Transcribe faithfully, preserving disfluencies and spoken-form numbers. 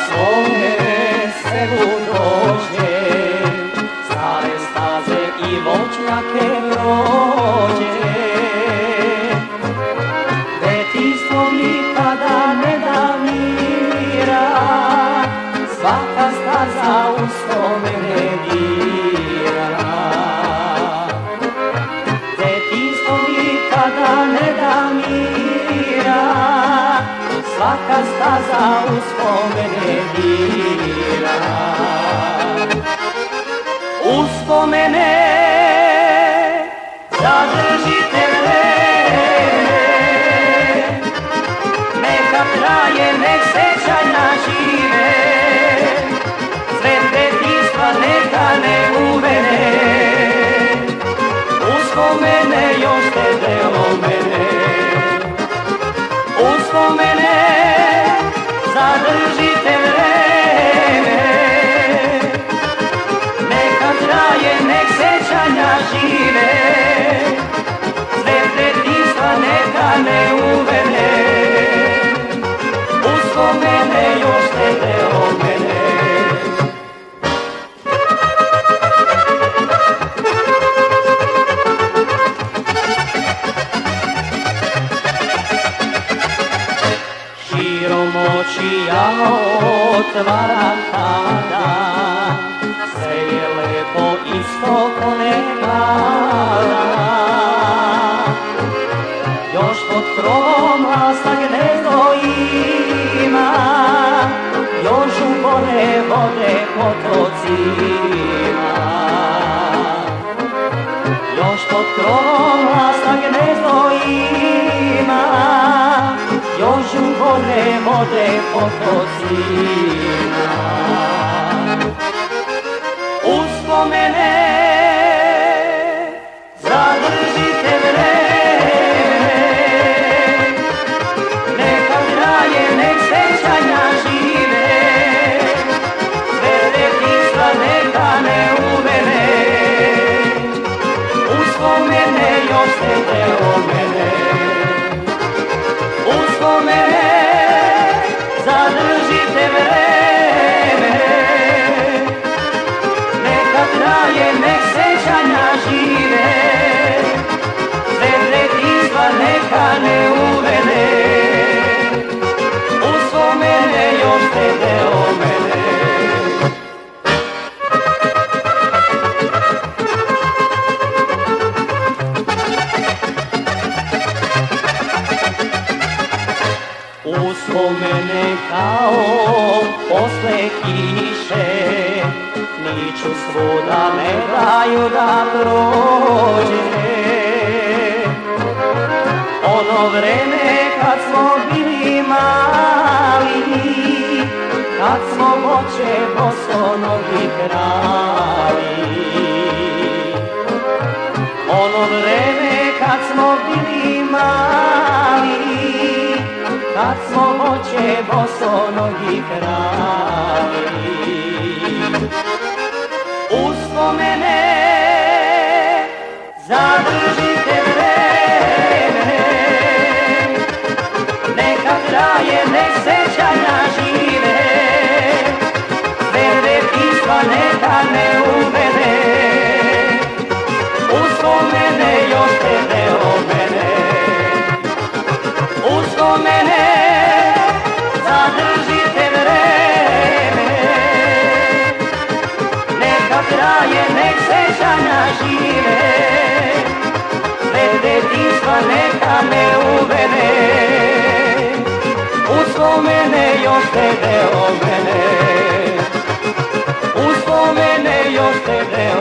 svoje selu dođe, stare staze i voćnjake prođe. Detinjstvo nikada ne da mira, svaka staza u spomene dira. Detinjstvo nikada ne da mira, svaka staza u spomene dira. Uspomene zadržite vreme, neka traje, nek sećanja žive, sve detinjstva neka ne uvene. Uspomene još te deo mene, uspomene zadržite vreme, neka traje, nek sećanja žive, sve detinjstva neka ne uvene. Uspomene još te deo mene. Širom oči ja otvaram tada, sve je lepo isto ko nekada. Još pod krovom lasta gnezdo ima, još upone vode potocima. Još pod krovom lasta gnezdo ima, još upone vode potocima. Uspomene zadržite vreme, neka traje, nek sećanja žive, sve detinjstva neka ne uvene. Uspomene još te deo mene, uspomene zadržite vreme, neka traje, nek sećanja žive, sve detinjstva neka ne uvene. Uspomene još te deo mene. Uspomene kao posle kiše, niču svuda, ne daju da prođe. Ono vreme kad smo bili mali, kad smo voće bosonogi krali. Ono vreme kad smo bili mali, kad smo voće bosonogi krali. Uspomene zadržite vreme, neka traje, nek sećanja žive, sve detinjstva neka ne uvene. Uspomene još te deo mene, uspomene zadržite vreme, neka traje, nek sećanja žive, sve detinjstva neka ne uvene. Uspomene još te deo mene, uspomene još te deo